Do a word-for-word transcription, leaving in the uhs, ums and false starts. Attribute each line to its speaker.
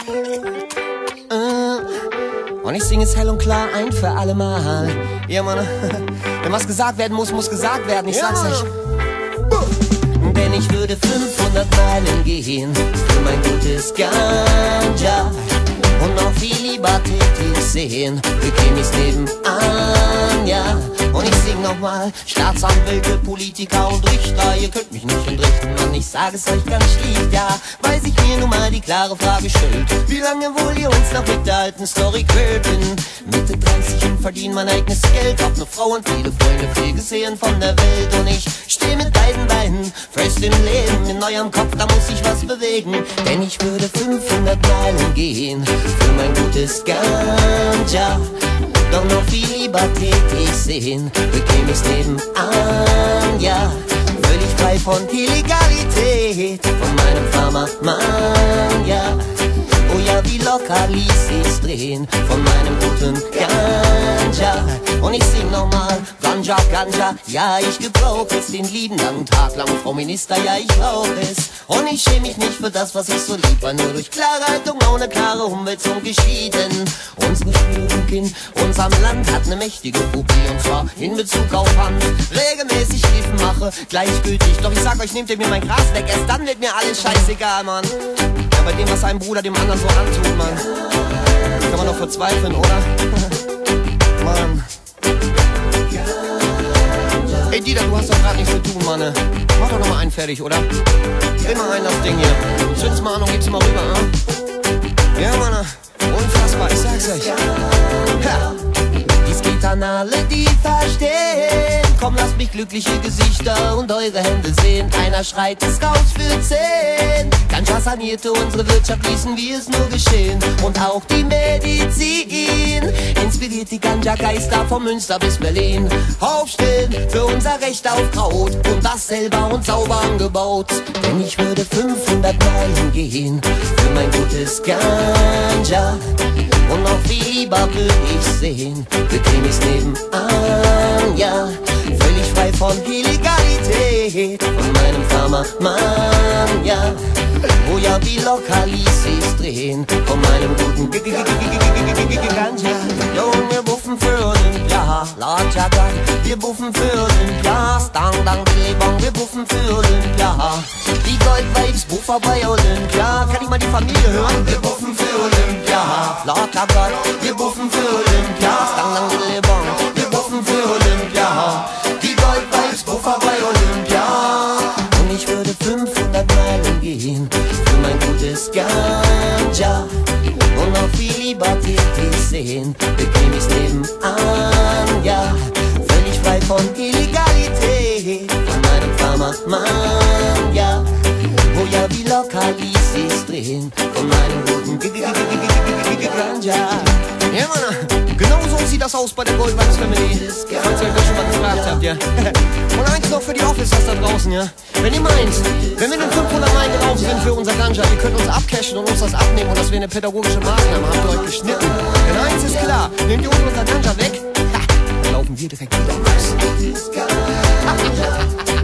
Speaker 1: Und ich singe es hell und klar ein für alle Mal. Ja, Mann. Wenn was gesagt werden muss, muss gesagt werden. Ich sag's euch. Denn ich würde fünfhundert Meilen gehen für mein gutes Ganja. Und noch viel lieber täglich sehen, bekäme ich's nebenan, ja. Und ich sing nochmal, Staatsanwälte, Politiker und Richter, ihr könnt mich nicht entrichten, Mann, ich sag es euch ganz schlicht, ja. Weil sich mir nun mal die klare Frage stellt, wie lange wohl ihr uns noch mit der alten Story quält? Bin Mitte dreißig und verdien mein eigenes Geld, hab ne Frau und viele Freunde, viel gesehen von der Welt. Und ich steh mit beiden Beinen fest im Leben, in eurem Kopf, da muss ich was bewegen. Denn ich würde fünfhundert Meilen gehen für mein gutes Ganja. Doch noch viel lieber täglich sehen, bekäme ich's nebenan, ja. Völlig frei von Illegalität, von meinem Pharma-Mann, ja. Oh ja, wie locker ließ ich's drehen, von meinem guten Ganja. Und ich sing nochmal, Ganja, Ganja, ja, ich gebrauch es den lieben langen Tag lang, Frau Minister, ja, ich brauch es. Und ich schäme mich nicht für das, was ich so lieb war, nur durch klare Haltung, ohne klare Umwälzung geschieden. Unsere Führung in unserem Land hat ne mächtige Phobie, und zwar in Bezug auf Hand. Regelmäßig Hilfen mache, gleichgültig, doch ich sag euch, nehmt ihr mir mein Gras weg, erst dann wird mir alles scheißegal, Mann. Ja, bei dem, was einem Bruder dem anderen so antut, Mann, kann man doch verzweifeln, oder? Mann. Ey, Dieter, du hast doch grad nichts zu tun, Mann. Mach doch noch mal einen fertig, oder? Dreh mal ein, das Ding hier. Zünd's mal an und gib's mal rüber, ah? Ja, Mann. Unfassbar, ich sag's euch. Ha. Dies geht an alle, die verstehen. Komm, lasst mich glückliche Gesichter und eure Hände sehen. Einer schreit es raus für zehn. Ganja sanierte unsere Wirtschaft, ließen wir es nur geschehen. Und auch die Medizin inspiriert die Ganja-Geister von Münster bis Berlin. Aufstehen für unser Recht auf Kraut und das selber und sauber angebaut. Denn ich würde fünfhundert Meilen gehen für mein gutes Ganja. Und noch viel lieber würde ich sehen, bekäme ich's nebenan, ja. Völlig frei von Illegalität, von meinem Pharma-Mann, ja. Oh ja, wie locker ließ ich's drehen, von meinem guten Ganja. Jo, und wir buffen für Olympia, Lord Jagat. Wir buffen für Olympia, Stang, Dang, Billibong, wir buffen für Olympia. Die Goldwaves buffer bei Olympia, kann ich mal die Familie hören? Wir buffen für Olympia, Lord Jagat. Wir buffen für Olympia, Stang, Dang, Billibong, wir buffen für Olympia. Die Goldwaves buffer bei Olympia. Und ich würde fünfhundert Meilen gehen für mein gutes Ganja. Und noch viel lieber täglich sehen, bekäme ich's nebenan, ja. Völlig frei von Illegalität, von meinem Pharma-Mann, ja. Oh ja, wie locker ließ ich's drehen, von meinem guten Ganja. Ja, Mann, genau so sieht das aus bei der Goldwaves Family, falls ihr euch das schon mal gefragt habt, ja. Und eins noch für die Officers da draußen, ja. Wenn ihr meint, wenn wir den fünfhundert Meilen gelaufen sind für unser Ganja, ihr könnt uns abcashen und uns das abnehmen und das wäre eine pädagogische Maßnahme, habt ihr euch geschnitten. Denn eins ist klar, nehmt ihr uns unser Ganja weg, ha, dann laufen wir direkt wieder raus.